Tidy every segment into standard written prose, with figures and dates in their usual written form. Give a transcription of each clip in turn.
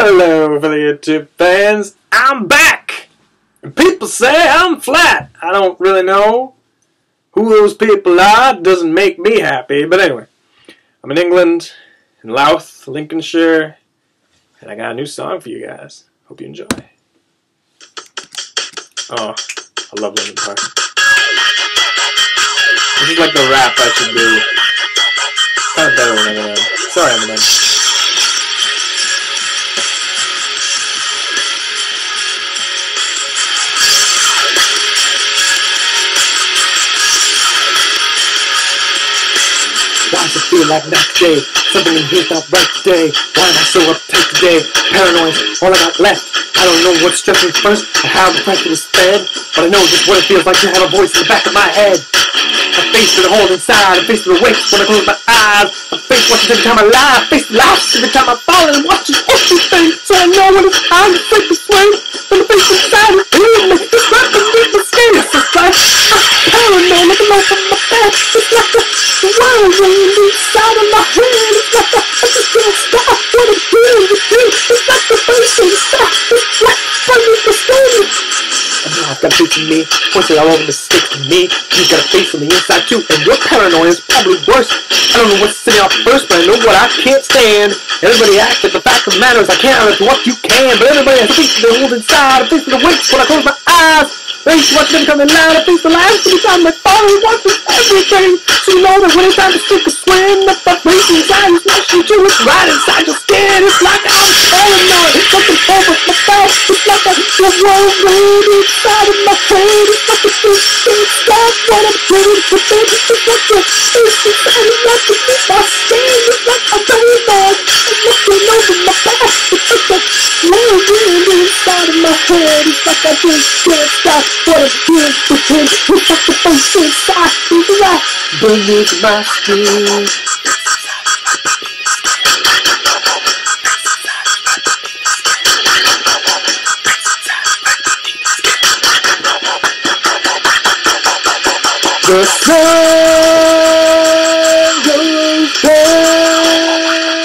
Hello, fellow YouTube fans. I'm back. And people say I'm flat. I don't really know who those people are. It doesn't make me happy. But anyway, I'm in England, in Louth, Lincolnshire, and I got a new song for you guys. Hope you enjoy. Oh, I love Linkin Park. This is like the rap I should do. Kind of better than Eminem. Sorry, Eminem. Why does it feel like next day? Something in here's not right today. Why am I so uptight today? Paranoid, all I got left. I don't know what's stressing first or how the pressure is fed, but I know just what it feels like to have a voice in the back of my head. A face that I hold inside, a face that awakes when I close my eyes. A face watches every time I lie, a face that laughs every time I fall and watches everything. So I know when it's time to take the swing. And the face inside is eating me. It's not beneath my skin. It's just like I'm paranoid, looking like I'm my bed. It's like a wild wind inside of my head. It's like I just can't stop what I'm doing with you. It's like the face inside. It's like beneath my skin. I know I've got a face in me, pointing all over the sticks to me. You've got a face on the inside too, and your paranoia is probably worse. I don't know what's sitting out first, but I know what I can't stand. Everybody acts like the fact of the matter is I can't answer what you can, but everybody has a face that they hold inside, a face that awakes when I close my eyes. Face watch them coming loud, a face that laughs every time they fall and watches everything. So you know that when it's time to stick a swing, that the face inside is rushing to it's right inside your skin. It's like I'm paranoid, something over my back. It's like a whirlwind inside of my head. It's like a fish can't stop what I'm doing to them. It's like a face inside of my skin. It's like I'm paranoid, I'm looking over my back. It's like a whirlwind inside of my head. It's like I just can't stop what I'm doing to them. It's like the face inside is right beneath my skin. The sun goes down.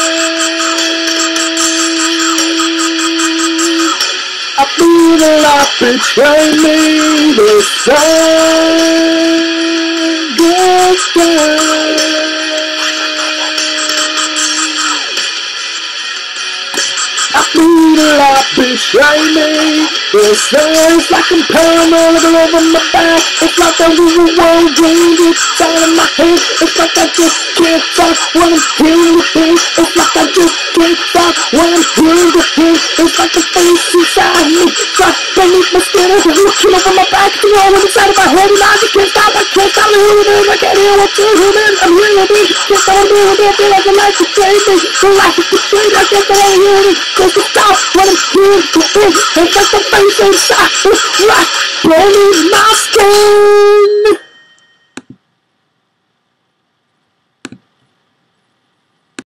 I feel a lot between me. The sun goes down. I feel a lot between me. The sun's like I'm paranoid all over my back. It's like that whirlwind inside of my head. It's like I just can't stop when I'm hearing the thing. It's like I just can't stop when I'm hearing the thing. It's like the face inside me, right beneath my skin. It's looking over my back, you know, inside of my head. And I just can't stop hearing it. I can't hear what's hearing it. I'm hearing it. Can't stop hearing it. I feel like the life is changing. The life is changing. I can't stop hearing it. Can't stop when I'm hearing the thing. It's like the face inside, right beneath